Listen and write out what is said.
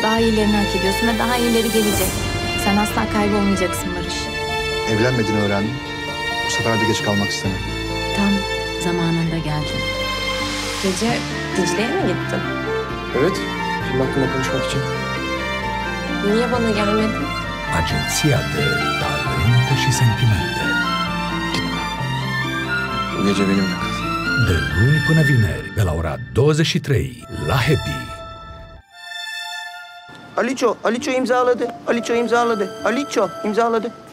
Daha iyilerini hak ediyorsun ve daha iyileri gelecek. Sen asla kaybolmayacaksın Barış. Evlenmediğini öğrendim. Bu sefer de geç kalmak istemem. Tam zamanında geldin. Gece Dicle'ye mi gittin? Evet. Film hakkında konuşmak için. Niye bana gelmedin? Agenția de talente și sentimente. Bu gece benimle kal. De luni până vineri, de la ora 23, la Happy. Aliço imzaladı. Aliço imzaladı.